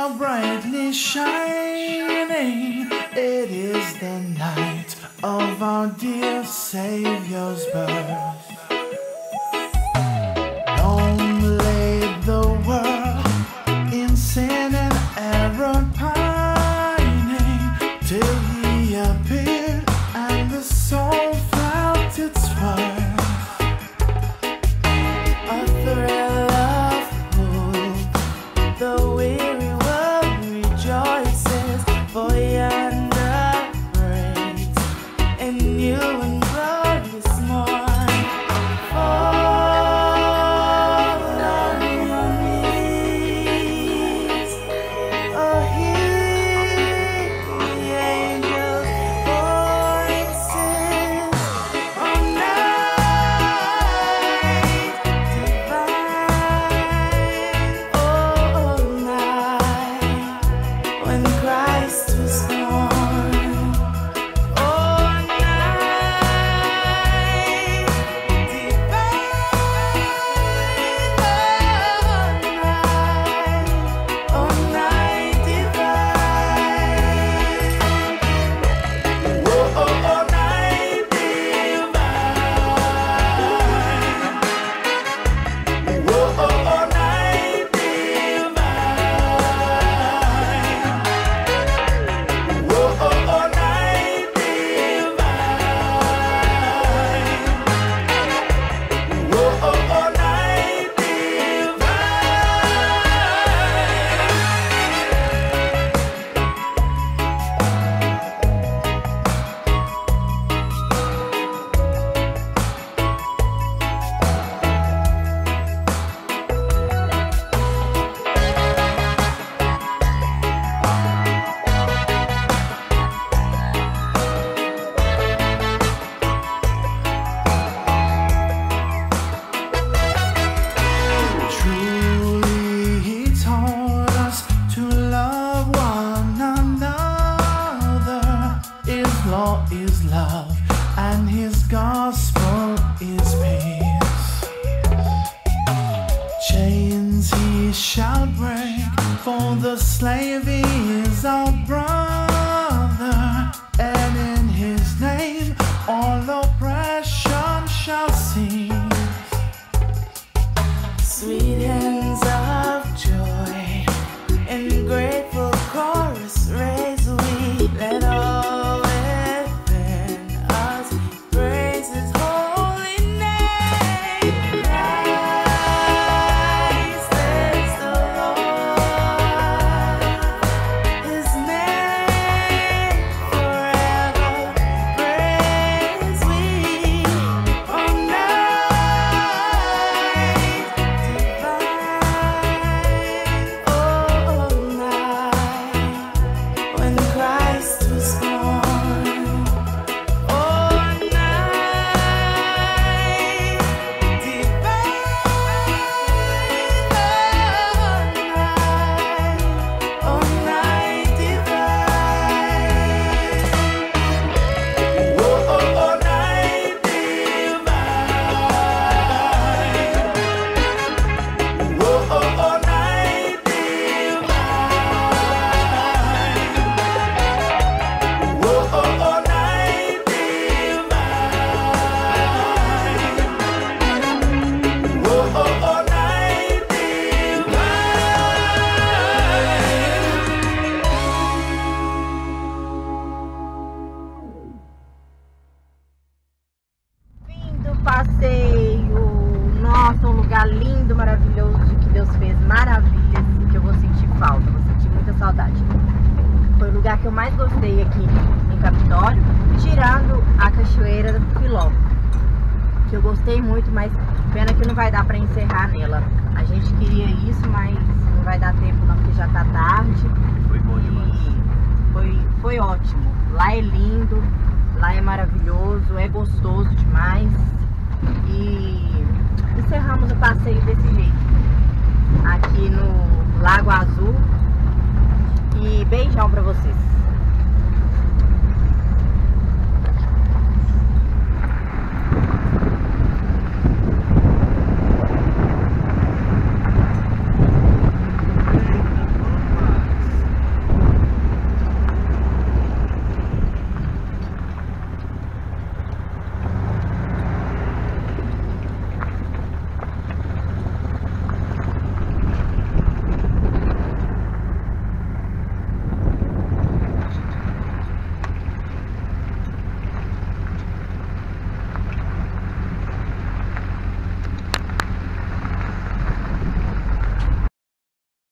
are brightly shining. It is the night of our dear Savior's birth. Long lay the world in sin and error pining, till he appeared and the soul felt its worth. A thrill of hope, the weary world rejoices, for yonder breaks a new and glorious morn. Fall on your knees, oh hear the angels' voices, oh night divine, oh night when Christ was born, oh night divine, oh night divine, oh night divine, oh night divine, oh night divine, oh night Truly he taught us to love one another. His law is love and his gospel is peace. Chains he shall break, for the slave is our brother, and in his name all oppression shall cease. Sweet hymns of joy in grateful chorus raise we, let all within us praise his holy name. Christ is the Lord, his name forever praise we, oh night divine, oh night when Christ was born, oh night divine, oh night divine, oh night divine, oh night divine, oh night divine, oh night divine. Fim do passeio. Nossa, um lugar lindo, maravilhoso, que Deus fez maravilhas, que eu vou sentir falta, vou sentir muita saudade. Foi o lugar que eu mais gostei aqui em Capitólio, tirando a Cachoeira do Filó, que eu gostei muito, mas pena que não vai dar pra encerrar nela. A gente queria isso, mas não vai dar tempo não, porque já tá tarde. Foi bom demais. E foi ótimo. Lá é lindo, lá é maravilhoso, é gostoso demais. E encerramos o passeio desse jeito, aqui no Lago Azul. E beijão pra vocês.